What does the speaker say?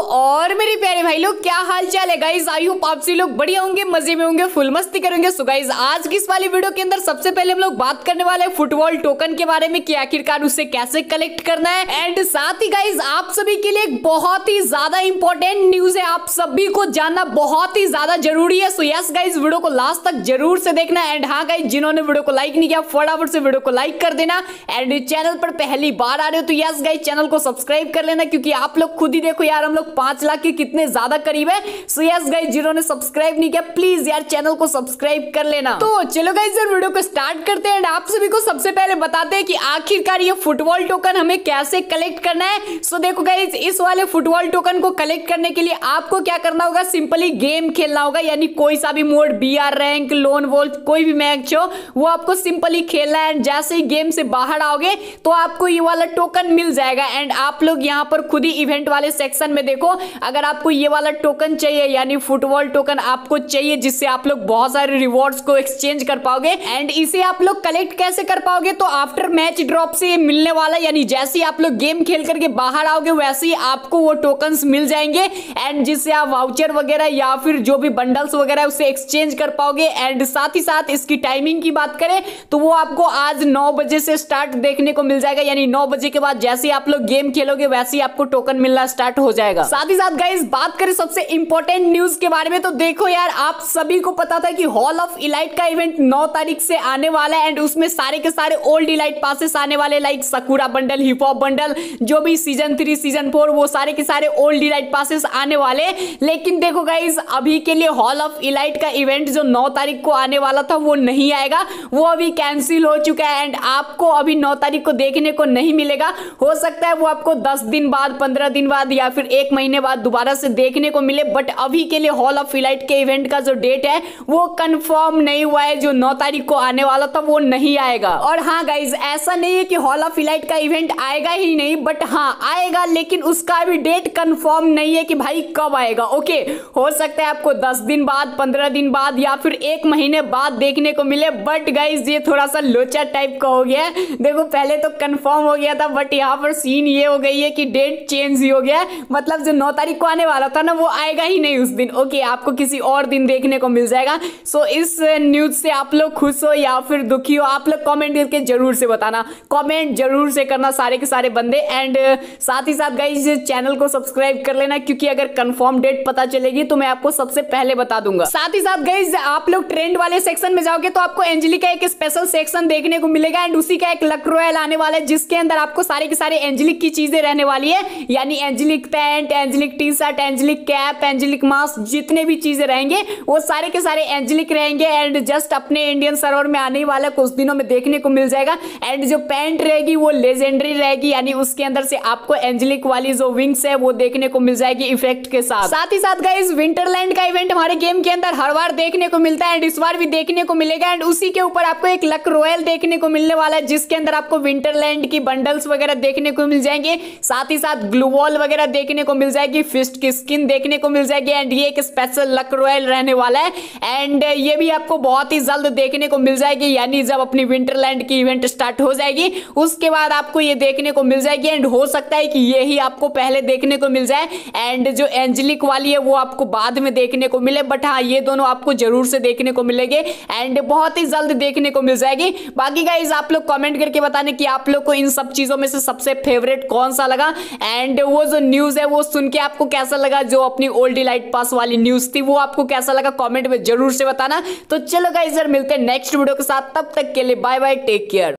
और मेरे प्यारे भाई लोग, क्या हाल चाल है गाइस। आई होप आप सभी लोग बढ़िया होंगे, मजे में होंगे, फुल मस्ती करेंगे। सो गाइस, आज की इस वाली वीडियो के अंदर सबसे पहले हम लोग बात करने वाले हैं फुटबॉल टोकन के बारे में कि आखिरकार उसे कैसे कलेक्ट करना है। एंड साथ ही गाइस, आप सभी के लिए एक बहुत ही ज्यादा इंपॉर्टेंट न्यूज है, आप सभी को जानना बहुत ही ज्यादा जरूरी है। सो यस गाइस, वीडियो को लास्ट तक जरूर से देखना। एंड हाँ गाइस, जिन्होंने वीडियो को लाइक नहीं किया फटाफट से वीडियो को लाइक कर देना। एंड चैनल पर पहली बार आ रहे हो तो यस गाइस, चैनल को सब्सक्राइब कर लेना, क्योंकि आप लोग खुद ही देखो यार, हम लोग 5 लाख के कितने ज्यादा करीब है। सो यस गाइस, जिन्होंने सब्सक्राइब नहीं किया प्लीज यार चैनल को सब्सक्राइब कर लेना। तो चलो गाइस, वीडियो को स्टार्ट करते हैं। आप सभी को सबसे पहले बताते हैं कि आखिरकार ये फुटबॉल टोकन हमें कैसे कलेक्ट करना है। सो देखो गाइस, इस वाले फुटबॉल टोकन को कलेक्ट करने के लिए आपको क्या करना होगा, सिंपली गेम खेलना होगा। यानी कोई सा भी mode, BR rank, lone wolf, कोई भी मैच हो वो आपको सिंपली खेलना है। एंड जैसे ही गेम से बाहर आओगे तो आपको ये वाला टोकन मिल जाएगा। एंड आप लोग यहाँ पर खुद ही इवेंट वाले सेक्शन में देखो, अगर आपको ये वाला टोकन चाहिए यानी फुटबॉल टोकन आपको चाहिए, जिससे आप लोग बहुत सारे रिवॉर्ड्स को एक्सचेंज कर पाओगे। एंड इसे आप लोग कलेक्ट कैसे कर पाओगे, तो आफ्टर मैच ड्रॉप से ये मिलने वाला, यानी जैसे ही आप लोग गेम खेल करके बाहर आओगे वैसे ही आपको वो टोकन्स मिल जाएंगे। एंड जिससे आप वाउचर वगैरह या फिर जो भी बंडल्स वगैरह उसे एक्सचेंज कर पाओगे। एंड साथ ही साथ इसकी टाइमिंग की बात करें तो वो आपको आज 9 बजे से स्टार्ट देखने को मिल जाएगा। यानी 9 बजे के बाद जैसे ही आप लोग गेम खेलोगे वैसे ही आपको टोकन मिलना स्टार्ट हो जाएगा। साथ ही साथ गाइस, बात करें सबसे इंपॉर्टेंट न्यूज के बारे में, तो देखो यार, आप सभी को पता था कि हॉल ऑफ इलाइट का इवेंट 9 तारीख से आने वाला है। एंड उसमें सारे के सारे ओल्ड इलाइट पासेस आने वाले, like sakura bundle, hip hop bundle, जो भी सीजन 3 सीजन 4 वो सारे के सारे ओल्ड इलाइट पासेस आने वाले। लेकिन देखो गाइस, अभी के लिए हॉल ऑफ इलाइट का इवेंट जो 9 तारीख को आने वाला था वो नहीं आएगा, वो अभी कैंसिल हो चुका है। एंड आपको अभी 9 तारीख को देखने को नहीं मिलेगा। हो सकता है वो आपको 10 दिन बाद, 15 दिन बाद या फिर 1 महीने बाद दोबारा से देखने को मिले। बट अभी के लिए हॉल ऑफ इलाइट के इवेंट का जो डेट है वो कंफर्म नहीं हुआ है। जो 9 तारीख को आने वाला था वो नहीं आएगा। और हाँ गाइज, ऐसा नहीं है कि हॉल ऑफ इलाइट का इवेंट आएगा ही नहीं, बट हाँ आएगा, लेकिन उसका भी डेट कंफर्म नहीं है कि भाई कब आएगा। ओके, हो सकता है आपको 10 दिन बाद, 15 दिन बाद या फिर 1 महीने बाद देखने को मिले। बट गाइज, ये थोड़ा सा लोचा टाइप का हो गया है। देखो, पहले तो कंफर्म हो गया था, बट यहाँ पर सीन ये हो गई है कि डेट चेंज ही हो गया है। मतलब जो 9 तारीख को आने वाला था ना, वो आएगा ही नहीं उस दिन। ओके, आपको किसी और दिन देखने को मिल जाएगा। सो इस न्यूज से आप लोग खुश हो या फिर दुखी हो, आप लोग कमेंट करके जरूर से बताना। कमेंट जरूर से करना सारे के सारे बंदे। एंड साथ ही साथ गाइस, चैनल को सब्सक्राइब कर लेना, क्योंकि अगर कंफर्म डेट पता चलेगी तो मैं आपको सबसे पहले बता दूंगा। साथ ही साथ गाइस, आप लोग ट्रेंड वाले सेक्शन में जाओगे तो आपको एंजली का एक स्पेशल सेक्शन देखने को मिलेगा। एंड उसी का एक लक रॉयल आने वाला है, जिसके अंदर आपको सारे के सारे एंजलिक की चीजें रहने वाली है। यानी angelic pant, angelic T shirt, angelic cap, angelic mask, जितने भी चीजें रहेंगे वो सारे के सारे एंजलिक रहेंगे। एंड जस्ट अपने इंडियन सर्वर में आने वाला कुछ दिनों में देखने को मिल जाएगा। एंड जो पैंट रहेगी वो लेजेंडरी रहेगी, यानी उसके अंदर से आपको एंजलिक वाली जो विंग्स है वो देखने को मिल जाएगी इफेक्ट के साथ। साथ ही साथ गाइस, विंटरलैंड का इवेंट हमारे गेम के अंदर हर बार देखने को मिलता है, एंड इस बार भी देखने को मिलेगा। एंड उसी के ऊपर आपको एक लक रॉयल देखने को मिलने वाला है, जिसके अंदर आपको विंटरलैंड की बंडल्स वगैरह देखने को मिल जाएंगे। साथ ही साथ ग्लू वॉल वगैरह देखने को मिल जाएगी, फिस्ट की स्किन देखने को मिल जाएगी। एंड ये एक स्पेशल लक रॉयल रहने वाला है। एंड ये भी आपको बहुत ही जल्द देखने को मिल जाएगी, यानी जब अपनी विंटरलैंड की इवेंट स्टार्ट हो जाएगी उसके बाद आपको ये देखने को मिल जाएगी। एंड हो सकता है कि ये ही आपको पहले देखने को मिल जाए, एंड जो एंजलिक वाली है वो आपको बाद में देखने को मिले। बट हाँ, ये दोनों आपको जरूर से देखने को मिलेंगे एंड बहुत ही जल्द देखने को मिल जाएगी। बाकी गाइस, आप लोग कमेंट करके बताने कि आप लोग को इन सब चीजों में से सबसे फेवरेट कौन सा लगा। एंड वो जो न्यूज है वो सुन के आपको कैसा लगा, जो अपनी ओल्ड इलाइट पास वाली न्यूज थी वो आपको कैसा लगा, कमेंट में जरूर से बताना। तो चलो गाइस, मिलते हैं नेक्स्ट वीडियो के साथ, तब तक के लिए बाय बाय, टेक केयर।